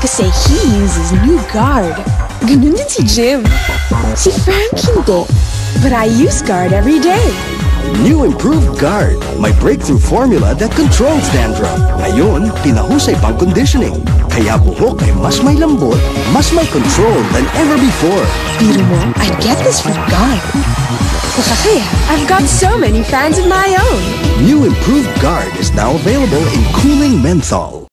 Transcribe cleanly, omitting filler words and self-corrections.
Kasi he uses new Gard. Ganun din si Jim. Si Frank hindi. But I use Gard every day. New improved Gard. May breakthrough formula that controls dandruff. Ngayon, pinahusay pang conditioning. Kaya buhok ay mas may lambot, mas may control than ever before. Biro mo, I'd get this from Gard. Nakakaya, I've got so many fans of my own. New improved Gard is now available in cooling menthol.